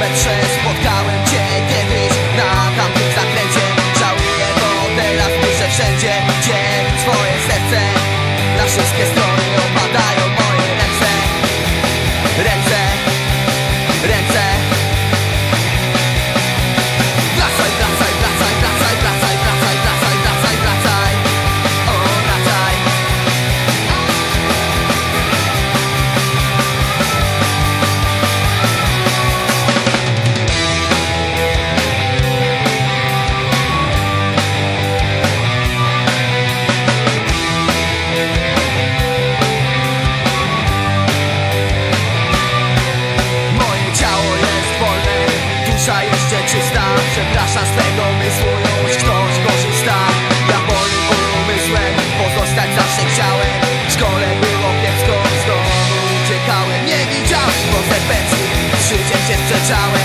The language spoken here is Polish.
powietrze. Spotkałem cię kiedyś na tamtym zakręcie. Żałuję, bo teraz muszę wszędzie, gdzie swoje serce. Na wszystkie strony opadają moje ręce. Ręce, ręce. Wracaj, wracaj, wracaj, wracaj, wracaj, wracaj, wracaj, wracaj, wracaj. O, wracaj. Jeszcze czysta, przepraszam, z tego umysłu już ktoś korzysta. Ja wolnym umysłem pozostać zawsze chciałem. W szkole było kiepsko, z domu uciekałem. Nie widziałem konsekwencji, z życiem się sprzeczałem.